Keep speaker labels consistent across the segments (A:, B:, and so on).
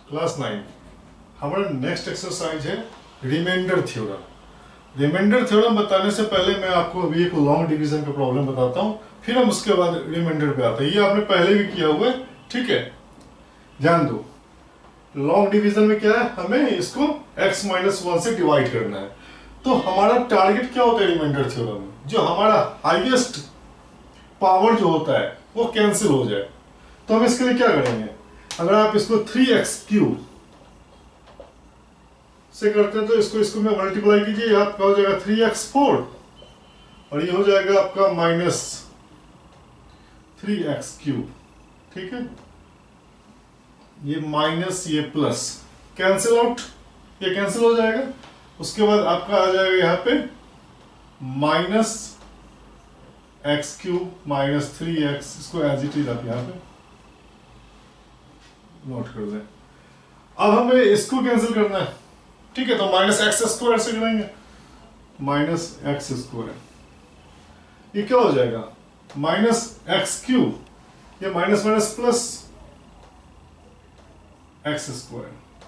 A: Class 9 हमारा next exercise है remainder theorem. Remainder theorem बताने से पहले मैं आपको अभी एक लॉन्ग डिवीजन का प्रॉब्लम बताता हूँ, फिर हम उसके बाद रिमाइंडर पे आते हैं। ये आपने पहले भी किया हुआ है, ठीक है। ध्यान दो, लॉन्ग डिवीजन में क्या है, हमें इसको x-1 से डिवाइड करना है। तो हमारा टारगेट क्या होता है रिमाइंडर थ्योरम में, जो हमारा हाईएस्ट पावर जो होता है वो कैंसिल हो जाए। तो हम इसके लिए क्या करेंगे, अगर आप इसको 3x³ से करते हैं तो इसको में मल्टीप्लाई कीजिए, आपका हो जाएगा 3x4 और ये हो जाएगा आपका -3x³, ठीक है। ये माइनस ये प्लस कैंसिल आउट, ये कैंसिल हो जाएगा। उसके बाद आपका आ जाएगा यहाँ पे -x³ -3x, इसको एज इट इज आप यहाँ पे नोट कर दें। अब हमें इसको कैंसिल करना है, ठीक है। तो -x² से करेंगे, -x², ये क्या हो जाएगा -x³, ये माइनस माइनस प्लस x²,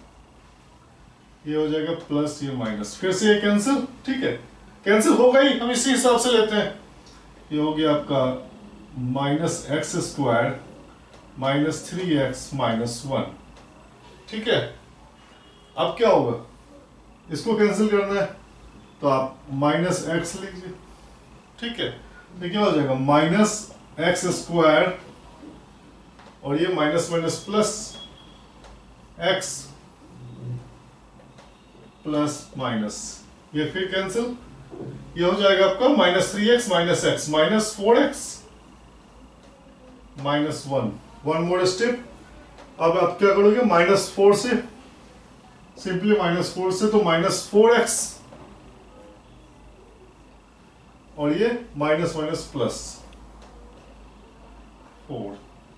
A: ये हो जाएगा प्लस ये माइनस, फिर से ये कैंसिल, ठीक है। कैंसिल हो गई, हम इसी हिसाब से लेते हैं। ये हो गया आपका -x² -3x -1, ठीक है। अब क्या होगा, इसको कैंसिल करना है तो आप -x लीजिए, ठीक है। तो क्या हो जाएगा -x² और ये minus minus plus x plus minus, ये फिर कैंसिल, ये हो जाएगा आपका -3x -x -4x -1। One more step, अब आप क्या करोगे, -4 से, सिंपली -4 से, तो -4x और ये माइनस माइनस प्लस 4,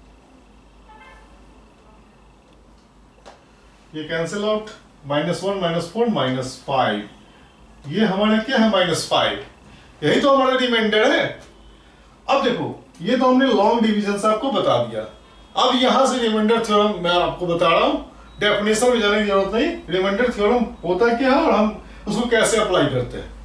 A: ये कैंसिल आउट, -1 -4 -5, ये हमारा क्या है -5, यही तो हमारा रिमाइंडर है। अब देखो, ये तो हमने लॉन्ग डिवीजन से आपको बता दिया। अब यहां से रिमाइंडर थ्योरम मैं आपको बता रहा हूं, डेफिनेशन में जाने की जरूरत नहीं। रिमाइंडर थ्योरम होता क्या है और हम उसको कैसे अप्लाई करते हैं।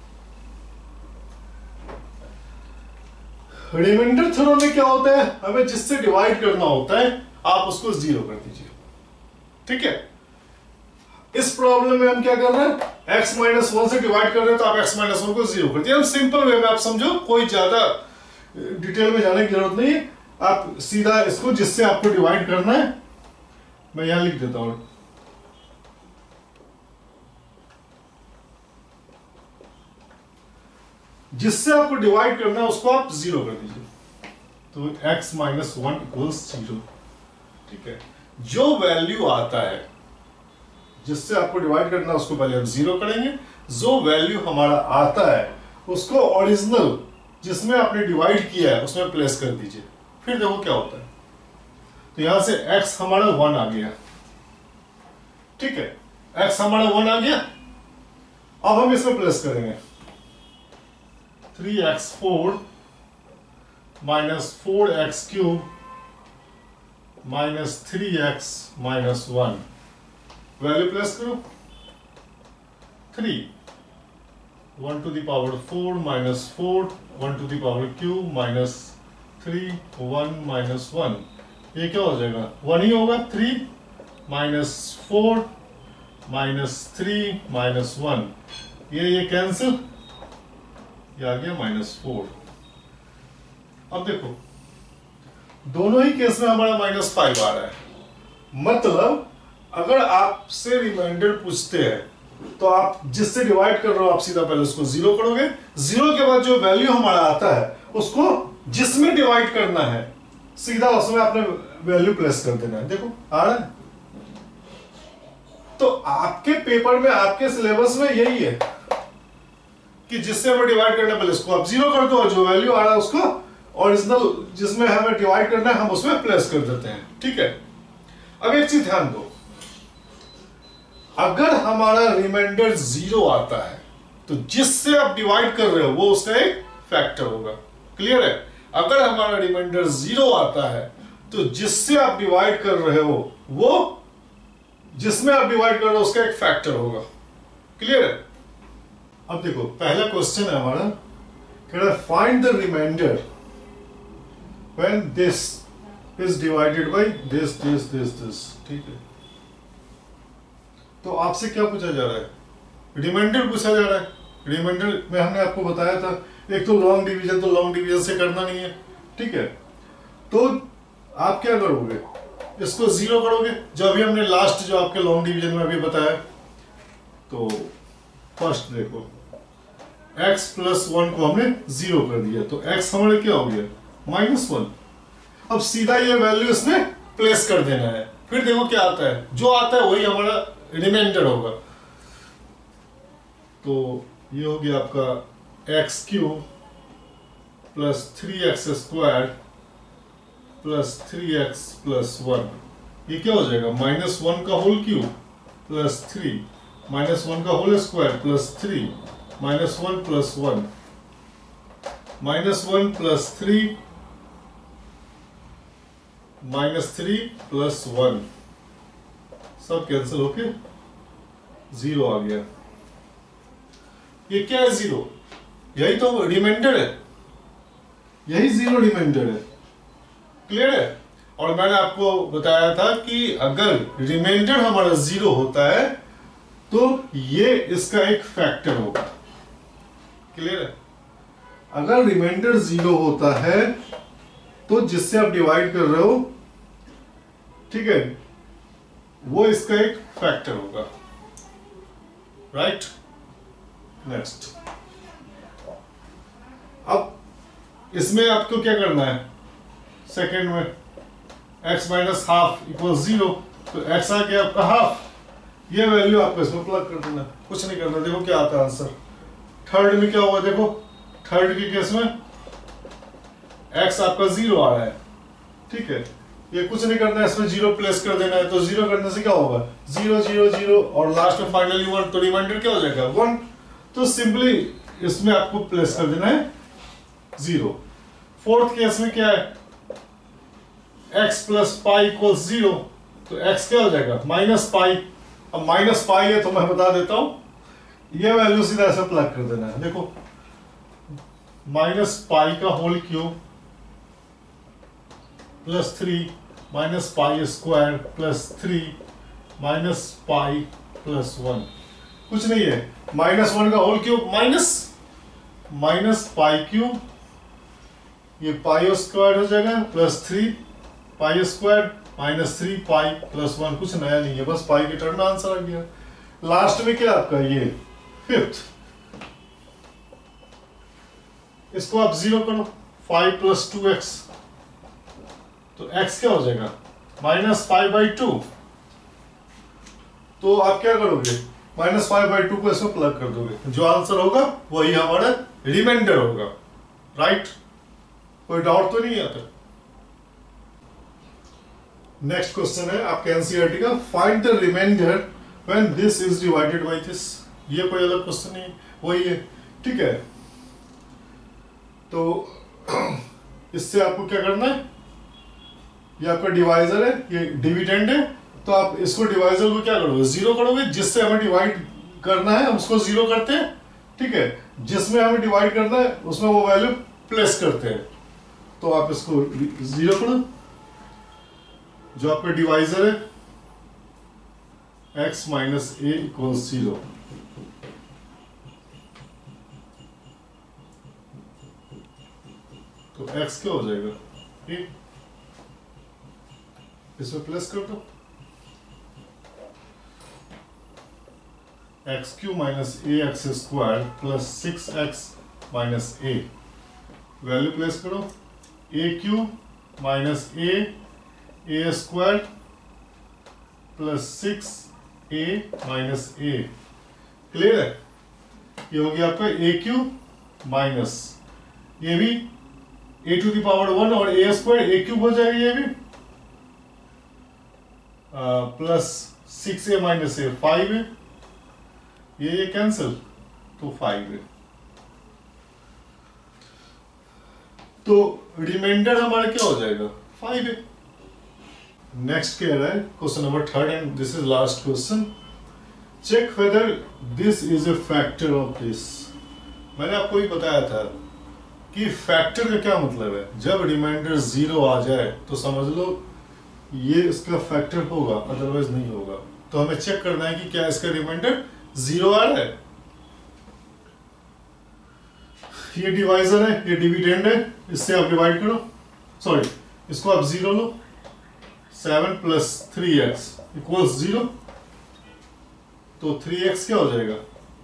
A: रिमाइंडर थ्योरम में क्या होता है, हमें जिससे डिवाइड करना होता है आप उसको 0 कर दीजिए, ठीक है। इस प्रॉब्लम में हम क्या कर रहे हैं, x-1 से डिवाइड कर रहे हैं तो आप x-1 को 0 कर दिए। हम सिंपल वे में आप समझो, कोई ज्यादा डिटेल में जाने की जरूरत नहीं, आप सीधा इसको जिससे आपको डिवाइड करना है, मैं यहां लिख देता हूं, जिससे आपको डिवाइड करना है उसको आप 0 कर दीजिए। तो x-1 = 0, ठीक है। जो वैल्यू आता है जिससे आपको डिवाइड करना है उसको पहले हम 0 करेंगे। जो वैल्यू हमारा आता है उसको ओरिजिनल जिसमें आपने डिवाइड किया है उसमें प्लेस कर दीजिए, फिर देखो क्या होता है। तो यहां से x हमारा 1 आ गया, ठीक है। x हमारा 1 आ गया। अब हम इसमें प्लेस करेंगे 3x4 -4x³ -3x -1, value place करो 3, 1 to the power 4 -4 1 to the power cube -3 1 -1, ये क्या हो जाएगा 1 ही होगा। 3 -4 -3 -1, ये कैंसिल, ये आ गया -4। अब देखो दोनों ही केस में हमारा -5 आ रहा है। मतलब अगर आपसे रिमाइंडर पूछते हैं तो आप जिससे डिवाइड कर रहे हो आप सीधा पहले उसको 0 करोगे। 0 के बाद जो वैल्यू हमारा आता है उसको जिसमें डिवाइड करना है सीधा उसमें आपने वैल्यू प्लेस कर देना है। देखो आ रहा है। तो आपके पेपर में, आपके सिलेबस में यही है कि जिससे हमें डिवाइड करना है पहले उसको आप 0 कर दो और जो वैल्यू आ रहा है उसको ओरिजिनल जिसमें हमें डिवाइड करना है हम उसमें प्लेस कर देते हैं, ठीक है। अब एक चीज ध्यान दो, अगर हमारा रिमाइंडर 0 आता है तो जिससे आप डिवाइड कर रहे हो वो उसका एक फैक्टर होगा। क्लियर है। अगर हमारा रिमाइंडर 0 आता है तो जिससे आप डिवाइड कर रहे हो वो जिसमें आप डिवाइड कर रहे हो उसका एक फैक्टर होगा। क्लियर है? अब देखो पहला क्वेश्चन है हमारा, कह रहा है find the remainder when this is divided by this this this this. ठीक है, तो आपसे क्या पूछा जा रहा है? रिमाइंडर पूछा जा रहा है। रिमाइंडर में हमने आपको बताया था, एक तो लॉन्ग डिवीजन, तो लॉन्ग डिवीजन से करना नहीं है। ठीक है, तो आप क्या करोगे, इसको जीरो करोगे, जो अभी हमने लास्ट जो आपके लॉन्ग डिवीजन में अभी बताया। तो फर्स्ट देखो x प्लस 1 को हमने जीरो कर दिया, तो x हमारे क्या हो गया, -1। अब सीधा ये वैल्यू इसमें प्लेस कर देना है, फिर देखो क्या आता है, जो आता है वही हमारा रिमाइंडर होगा। तो ये हो गया आपका x³ plus 3x² plus 3x plus 1। ये क्या हो जाएगा, -1 का होल क्यूब प्लस 3 -1 का whole square plus 3 -1 plus 1 -1 plus 3 -3 plus 1, सब कैंसिल होके जीरो आ गया। ये क्या है, जीरो, यही तो रिमाइंडर है, यही जीरो रिमाइंडर है। क्लियर है? और मैंने आपको बताया था कि अगर रिमाइंडर हमारा जीरो होता है तो ये इसका एक फैक्टर होगा। क्लियर है? अगर रिमाइंडर जीरो होता है तो जिससे आप डिवाइड कर रहे हो, ठीक है, वो इसका एक फैक्टर होगा। Right, next. अब इसमें आपको क्या करना है, सेकेंड में x माइनस हाफ इक्वल 0, तो x आ गया आपका हाफ, ये वैल्यू आपको इसमें प्लग कर देना, कुछ नहीं करना। देखो क्या आता है आंसर। थर्ड में क्या हुआ, देखो थर्ड के केस में x आपका 0 आ रहा है। ठीक है, ये कुछ नहीं करना है, इसमें 0 प्लेस कर देना है। तो 0 करने से क्या होगा, 0 0 0 और लास्ट में फाइनली 1, तो रिमाइंडर क्या हो जाएगा, 1। तो सिंपली इसमें आपको प्लेस कर देना है 0। फोर्थ केस में क्या है, x प्लस पाई इक्वल 0, तो x क्या हो जाएगा, माइनस पाई। अब माइनस पाई है तो मैं बता देता हूं, ये वैल्यू सीधा ऐसे प्लग कर देना है। देखो माइनस पाई का whole cube plus 3 minus pi square plus 3 minus pi plus 1, कुछ नहीं है, -1 का whole cube minus pi cube, ये पाई स्क्वायर हो जाएगा plus 3 pi square minus 3 pi plus 1, कुछ नया नहीं है, बस पाई के टर्म में आंसर आ गया। लास्ट में क्या आपका ये फिफ्थ, इसको आप 0 करो, 5 प्लस 2x, तो x क्या हो जाएगा, -5/2। तो आप क्या करोगे, -5/2 को इसमें प्लग कर दोगे, जो आंसर होगा वही हमारा रिमाइंडर होगा। राइट, कोई डाउट तो नहीं आता। नेक्स्ट क्वेश्चन है आपके एनसीईआरटी का, find the remainder when this is divided by this. ये कोई अलग क्वेश्चन नहीं, वही है। ठीक है, तो इससे आपको क्या करना है, ये आपका डिवाइजर है, ये डिविडेंड है, तो आप इसको डिवाइजर को क्या करोगे, 0 करोगे, जिससे हमें डिवाइड करना है हम उसको 0 करते हैं। ठीक है, जिसमें हमें डिवाइड करना है उसमें वो वैल्यू प्लेस करते हैं, तो आप इसको 0 करो। जो आपका डिवाइजर है x माइनस ए इक्वल 0, तो x क्या हो जाएगा, a, इसमें प्लस कर दो, x³ minus A x square plus 6x minus A, value place करो, a³ minus A square plus 6a minus A. Clear है? ये हो गया आपका a³ माइनस, ये भी a⁻1 और a स्क्वायर a³ हो जाएगा, ये भी प्लस 6a माइनस ए 5 है, ये कैंसिल, तो 5 है। तो रिमाइंडर हमारा क्या हो जाएगा, 5 है। नेक्स्ट कह रहा है question number 3 and this is last question, check whether this is a factor of this. मैंने आपको ही बताया था कि फैक्टर का क्या मतलब है, जब रिमाइंडर 0 आ जाए तो समझ लो ये इसका फैक्टर होगा, अदरवाइज नहीं होगा। तो हमें चेक करना है कि क्या इसका रिमाइंडर 0 आ रहा है। ये डिवाइजर है, ये डिविडेंड है, इससे आप डिवाइड करो, सॉरी इसको आप 0 लो। 7 + 3x = 0, तो 3x क्या हो जाएगा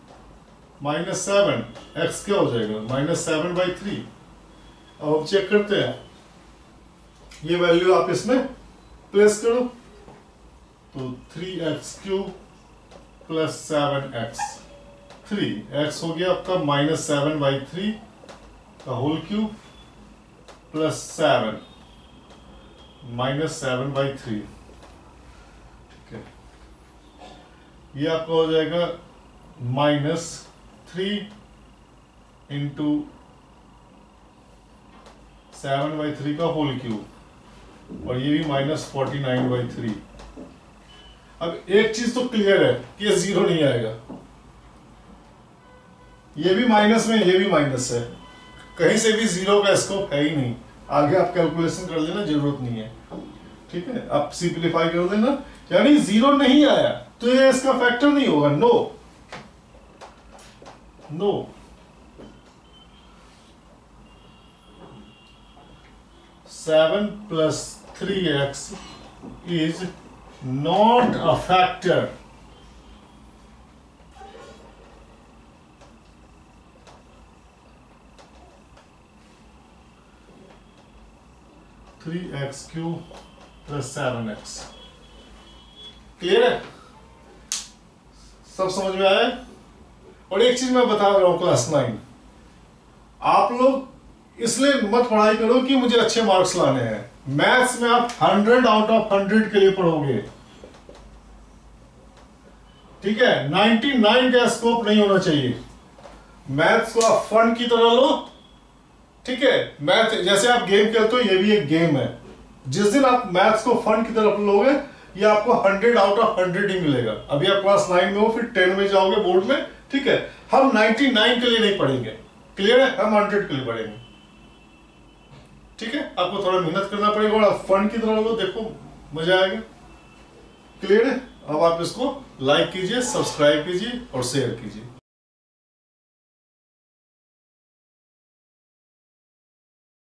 A: -7, x क्या हो जाएगा -7/3। अब हम चेक करते हैं, ये वैल्यू आप इसमें प्लेस करो, तो 3x³ + 7x, 3x हो गया आपका -7/3 का होल क्यूब प्लस 7 -7/3। ठीक है, ये आपका हो जाएगा -3 × 7/3 का होल क्यूब, और ये भी -49/3। अब एक चीज तो क्लियर है कि ये 0 नहीं आएगा, ये भी माइनस में, ये भी माइनस है, कहीं से भी 0 का स्कोप है ही नहीं। आगे आप कैलकुलेशन कर लेना, जरूरत नहीं है। ठीक है, आप सिंप्लीफाई कर देना, यानी 0 नहीं आया तो ये इसका फैक्टर नहीं होगा। No no, 7 + 3x is not a factor। 3x³ + 7x। Clear है, सब समझ में आया। और एक चीज मैं बता रहा हूं क्लास 9, आप लोग इसलिए मत पढ़ाई करो कि मुझे अच्छे मार्क्स लाने हैं। मैथ्स में आप 100 आउट ऑफ 100 के लिए पढ़ोगे, ठीक है। 99 का स्कोप नहीं होना चाहिए। मैथ्स को आप फन की तरह लो, ठीक है। मैथ जैसे आप गेम खेलते हो, ये भी एक गेम है। जिस दिन आप मैथ्स को फन की तरफ लोगे, ये आपको 100 आउट ऑफ 100 ही मिलेगा। अभी आप क्लास 9 में हो, फिर 10 में जाओगे बोर्ड में, ठीक है। हम 99 के लिए नहीं पढ़ेंगे, क्लियर है, हम 100 के लिए पढ़ेंगे, ठीक है। आपको थोड़ा मेहनत करना पड़ेगा और आप फन की तरह लो, देखो मजा आएगा, क्लियर है। अब आप इसको लाइक कीजिए, सब्सक्राइब कीजिए और शेयर कीजिए।